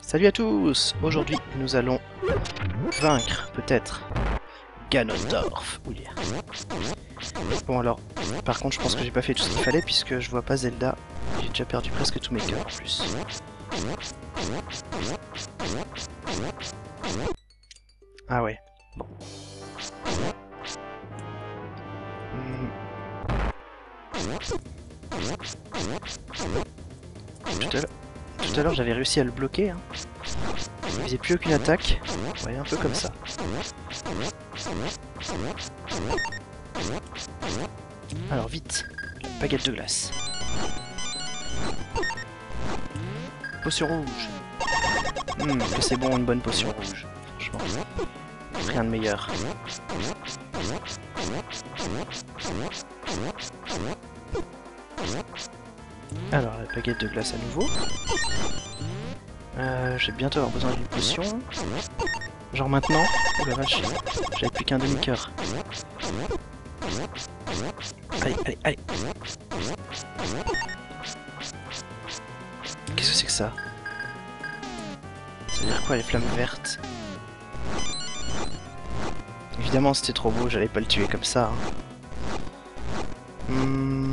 Salut à tous! Aujourd'hui, nous allons vaincre, peut-être, Ganondorf. Oui. Bon alors, par contre, je pense que j'ai pas fait tout ce qu'il fallait puisque je vois pas Zelda. J'ai déjà perdu presque tous mes cœurs en plus. Ah ouais, bon. Tout à l'heure, j'avais réussi à le bloquer. Hein. Il faisait plus aucune attaque. Ouais, un peu comme ça. Alors vite, la baguette de glace. Potion rouge. Que c'est bon une bonne potion rouge. Franchement, rien de meilleur. Alors, la baguette de glace à nouveau. Je vais bientôt avoir besoin d'une potion. Genre maintenant. Oh la vache, j'avais plus qu'un demi-cœur. Allez, allez, allez. Qu'est-ce que c'est que ça? Ça veut dire quoi les flammes vertes? Évidemment c'était trop beau, j'allais pas le tuer comme ça. Hein.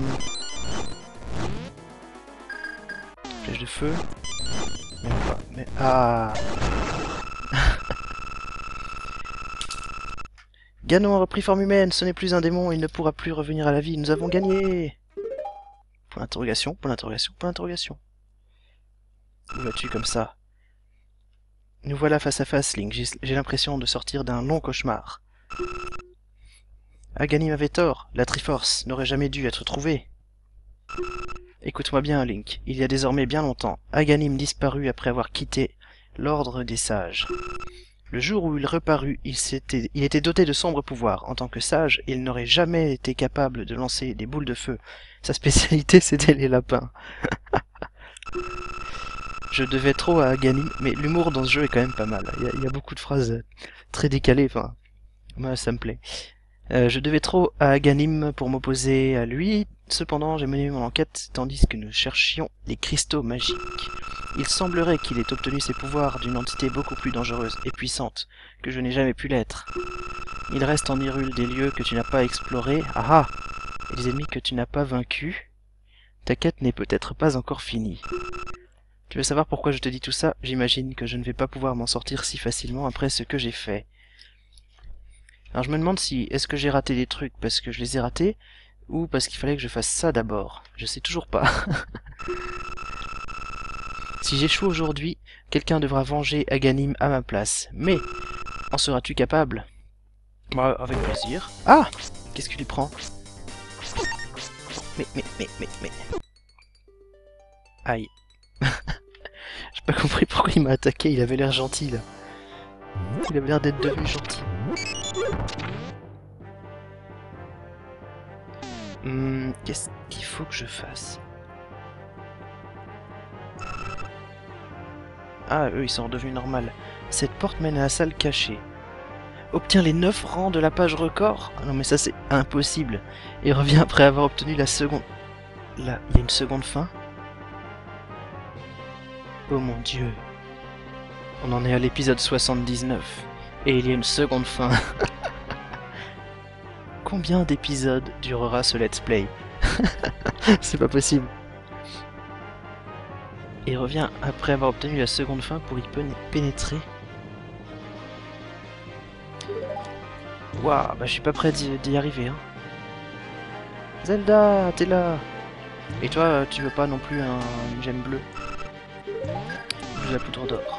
Flèche de feu. Même pas, mais... Ah. Ganon a repris forme humaine, ce n'est plus un démon, il ne pourra plus revenir à la vie, nous avons gagné! Point d'interrogation, point d'interrogation, point d'interrogation. Où vas-tu comme ça? Nous voilà face à face, Link, j'ai l'impression de sortir d'un long cauchemar. Aghanim avait tort, la Triforce n'aurait jamais dû être trouvée. Écoute-moi bien, Link, il y a désormais bien longtemps, Aghanim disparut après avoir quitté l'ordre des sages. Le jour où il reparut, il était doté de sombres pouvoirs. En tant que sage, il n'aurait jamais été capable de lancer des boules de feu. Sa spécialité, c'était les lapins. Je devais trop à Aghanim, mais l'humour dans ce jeu est quand même pas mal. Il y a beaucoup de phrases très décalées, enfin, moi ça me plaît. Je devais trop à Aghanim pour m'opposer à lui, cependant j'ai mené mon enquête tandis que nous cherchions les cristaux magiques. Il semblerait qu'il ait obtenu ses pouvoirs d'une entité beaucoup plus dangereuse et puissante que je n'ai jamais pu l'être. Il reste en Hyrule des lieux que tu n'as pas explorés, et des ennemis que tu n'as pas vaincus. Ta quête n'est peut-être pas encore finie. Tu veux savoir pourquoi je te dis tout ça? J'imagine que je ne vais pas pouvoir m'en sortir si facilement après ce que j'ai fait. Alors je me demande si est-ce que j'ai raté des trucs parce que je les ai ratés ou parce qu'il fallait que je fasse ça d'abord. Je sais toujours pas. Si j'échoue aujourd'hui, quelqu'un devra venger Aghanim à ma place. Mais en seras-tu capable? Bah, avec plaisir. Ah! Qu'est-ce qu'il lui prend? Mais... Aïe. J'ai pas compris pourquoi il m'a attaqué, il avait l'air gentil là. Il avait l'air d'être devenu gentil. Qu'est-ce qu'il faut que je fasse? Ah, eux, ils sont redevenus normales. Cette porte mène à la salle cachée. Obtient les 9 rangs de la page record? Ah non, mais ça, c'est impossible. Et revient après avoir obtenu la seconde... Là, il y a une seconde fin? Oh mon dieu. On en est à l'épisode 79. Et il y a une seconde fin. Combien d'épisodes durera ce let's play? C'est pas possible. Et revient après avoir obtenu la seconde fin pour y pénétrer. Waouh, bah je suis pas prêt d'y arriver. Hein. Zelda, t'es là. Et toi, tu veux pas non plus une gemme bleue? Ou de la poudre d'or?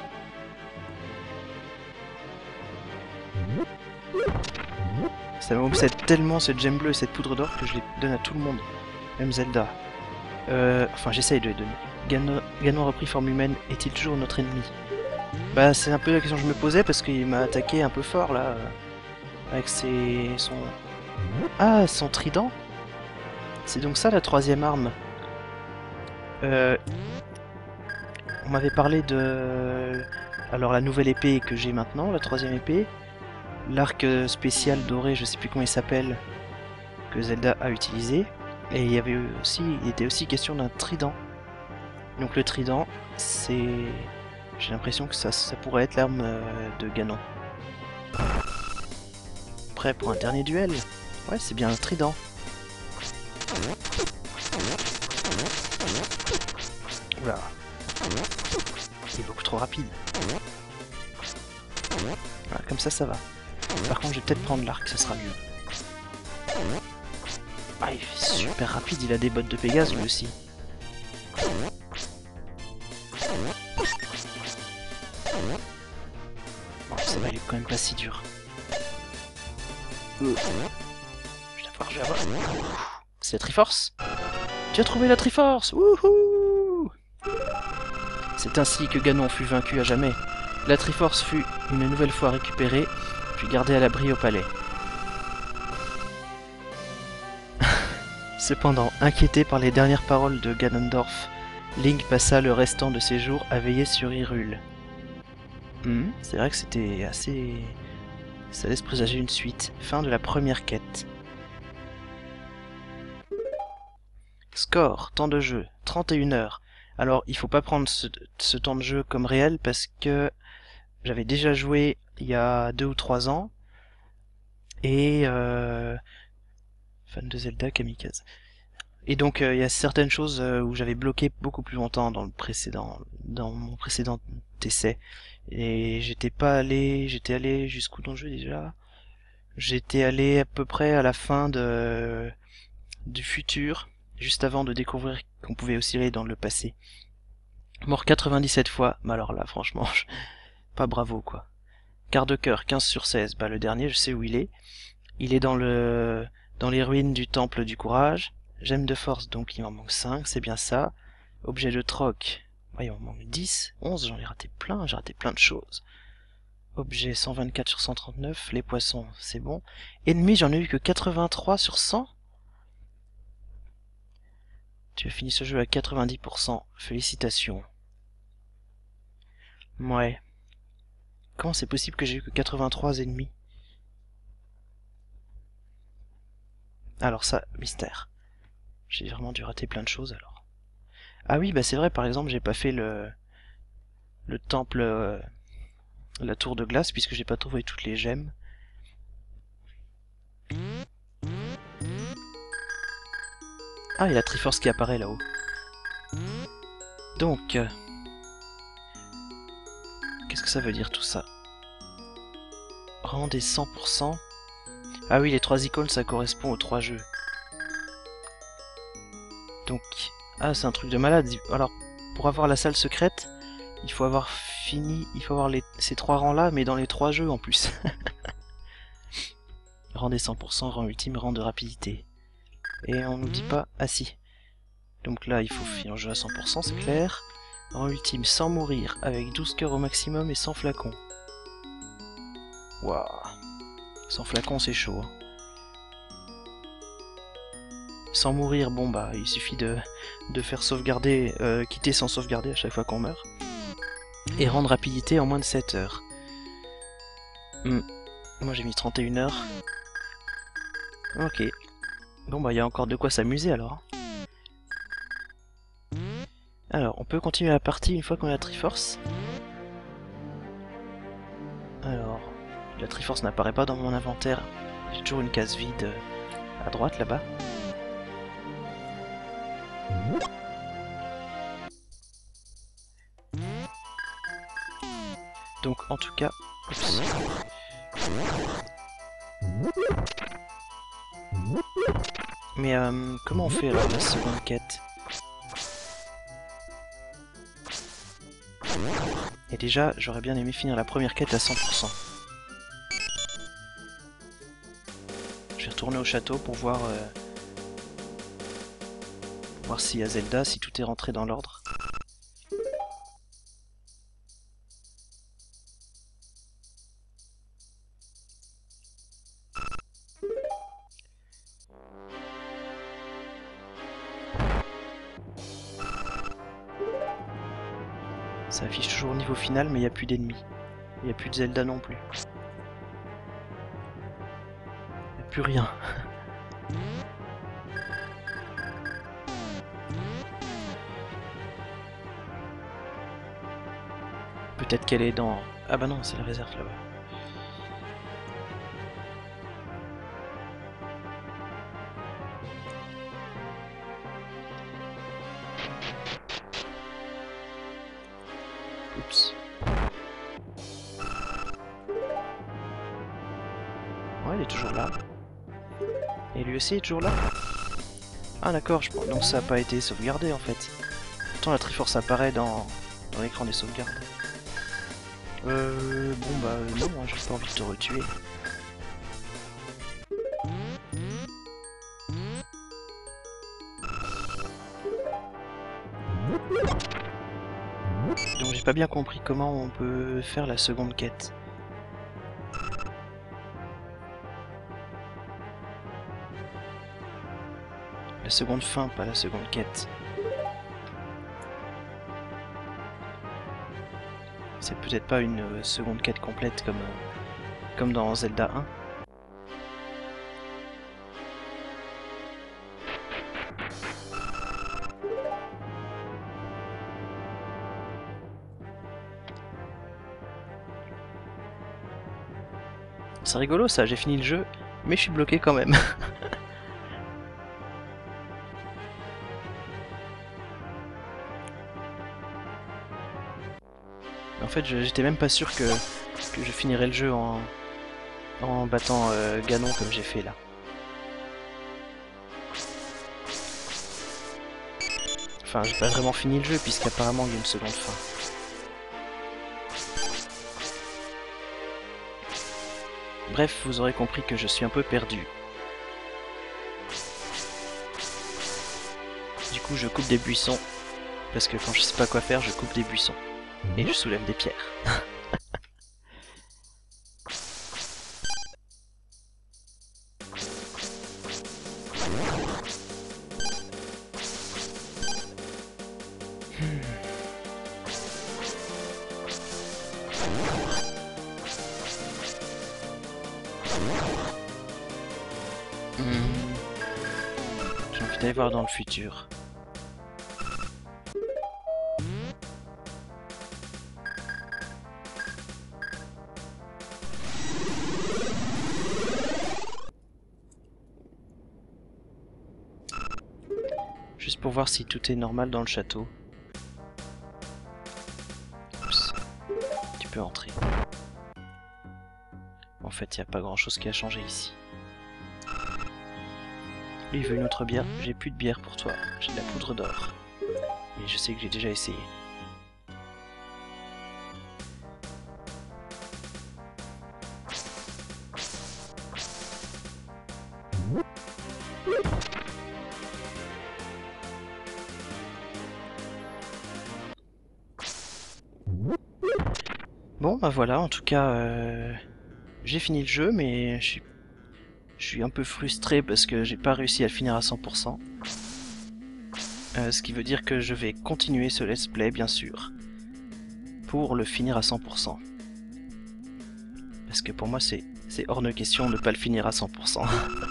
Ça m'obsède tellement cette gemme bleue et cette poudre d'or que je les donne à tout le monde. Même Zelda. Enfin, j'essaye de les donner. Ganon a repris forme humaine, est-il toujours notre ennemi? Bah, c'est un peu la question que je me posais parce qu'il m'a attaqué un peu fort là. Avec son... Ah, son trident? C'est donc ça la troisième arme. On m'avait parlé de... Alors la nouvelle épée que j'ai maintenant, la troisième épée. L'arc spécial doré, je sais plus comment il s'appelle, que Zelda a utilisé. Et il était aussi question d'un trident. Donc le trident, c'est... J'ai l'impression que ça pourrait être l'arme de Ganon. Prêt pour un dernier duel? Ouais, c'est bien un trident. Oula. Il est beaucoup trop rapide. Voilà, comme ça va. Par contre, je vais peut-être prendre l'arc, ça sera mieux. Ah, il est super rapide, il a des bottes de Pégase lui aussi. Bon, ça va, il est quand même pas si dur. Je vais avoir... C'est la Triforce. Tu as trouvé la Triforce. Wouhou! C'est ainsi que Ganon fut vaincu à jamais. La Triforce fut une nouvelle fois récupérée, puis gardée à l'abri au palais. Cependant, inquiété par les dernières paroles de Ganondorf, Link passa le restant de ses jours à veiller sur Hyrule. C'est vrai que c'était assez... Ça laisse présager une suite. Fin de la première quête. Score, temps de jeu, 31 heures. Alors, il faut pas prendre ce temps de jeu comme réel parce que j'avais déjà joué il y a 2 ou 3 ans. Et... Fan de Zelda, Kamikaze. Et donc, il y a certaines choses où j'avais bloqué beaucoup plus longtemps dans mon précédent essai. Et j'étais allé jusqu'où dans le jeu déjà? J'étais allé à peu près à la fin du futur, juste avant de découvrir qu'on pouvait osciller dans le passé. Mort 97 fois, mais alors là, franchement, pas bravo, quoi. Quart de cœur, 15 sur 16, bah le dernier, je sais où il est. Il est dans les ruines du temple du courage. Gemme de force, donc il m'en manque 5, c'est bien ça. Objet de troc, il m'en manque 10, 11, j'en ai raté plein, j'ai raté plein de choses. Objet 124 sur 139, les poissons, c'est bon. Ennemi, j'en ai eu que 83 sur 100. Tu as fini ce jeu à 90%, félicitations. Ouais. Comment c'est possible que j'ai eu que 83 ennemis? Alors ça, mystère. J'ai vraiment dû rater plein de choses alors. Ah oui, bah c'est vrai, par exemple, j'ai pas fait le temple, la tour de glace, puisque j'ai pas trouvé toutes les gemmes. Ah, il y a la Triforce qui apparaît là-haut. Donc, qu'est-ce que ça veut dire tout ça? Rendez 100%. Ah oui, les 3 icônes, ça correspond aux 3 jeux. Donc, ah, c'est un truc de malade. Alors, pour avoir la salle secrète, il faut avoir ces 3 rangs-là, mais dans les 3 jeux en plus. Rang des 100%, rang ultime, rang de rapidité. Et on nous dit pas... Ah si. Donc là, il faut finir le jeu à 100%, c'est clair. Rang ultime sans mourir, avec 12 cœurs au maximum et 100 flacons. Waouh. 100 flacons, c'est chaud. Hein. Sans mourir, bon bah, il suffit de faire sauvegarder, quitter sans sauvegarder à chaque fois qu'on meurt. Et rendre rapidité en moins de 7 heures. Moi j'ai mis 31 heures. Ok. Bon bah il y a encore de quoi s'amuser alors. Alors, on peut continuer la partie une fois qu'on a la Triforce. Alors, la Triforce n'apparaît pas dans mon inventaire. J'ai toujours une case vide à droite là-bas. Donc en tout cas... Oups. Mais comment on fait alors la seconde quête? Et déjà, j'aurais bien aimé finir la première quête à 100%. Je vais retourner au château pour voir s'il y a Zelda, si tout est rentré dans l'ordre. Ça affiche toujours au niveau final, mais il n'y a plus d'ennemis. Il n'y a plus de Zelda non plus. Il n'y a plus rien. Peut-être qu'elle est dans... Ah bah non, c'est la réserve là-bas. Oups. Ouais, il est toujours là. Et lui aussi est toujours là. Ah d'accord, donc ça n'a pas été sauvegardé en fait. Pourtant la Triforce apparaît dans l'écran des sauvegardes. Bon bah non, hein, j'ai pas envie de te retuer. Donc j'ai pas bien compris comment on peut faire la seconde quête. La seconde fin, pas la seconde quête. C'est peut-être pas une seconde quête complète comme dans Zelda 1. C'est rigolo ça, j'ai fini le jeu, mais je suis bloqué quand même. En fait, j'étais même pas sûr que je finirais le jeu en battant Ganon comme j'ai fait là. Enfin, j'ai pas vraiment fini le jeu puisqu'apparemment il y a une seconde fin. Bref, vous aurez compris que je suis un peu perdu. Du coup, je coupe des buissons. Parce que quand je sais pas quoi faire, je coupe des buissons. Et je soulève des pierres. J'ai envie d'aller voir dans le futur. Juste pour voir si tout est normal dans le château. Oups. Tu peux entrer. En fait, il n'y a pas grand chose qui a changé ici. Lui, il veut une autre bière. J'ai plus de bière pour toi. J'ai de la poudre d'or. Mais je sais que j'ai déjà essayé. Bon, bah voilà, en tout cas, j'ai fini le jeu, mais je suis un peu frustré parce que j'ai pas réussi à le finir à 100%. Ce qui veut dire que je vais continuer ce let's play, bien sûr, pour le finir à 100%. Parce que pour moi, c'est hors de question de ne pas le finir à 100%.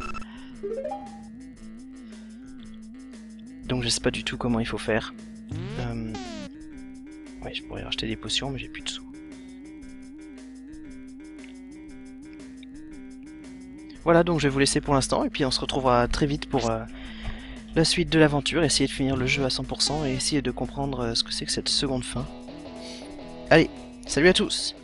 Donc je sais pas du tout comment il faut faire. Ouais, je pourrais racheter des potions, mais j'ai plus de sous. Voilà, donc je vais vous laisser pour l'instant, et puis on se retrouvera très vite pour la suite de l'aventure, essayer de finir le jeu à 100% et essayer de comprendre ce que c'est que cette seconde fin. Allez, salut à tous!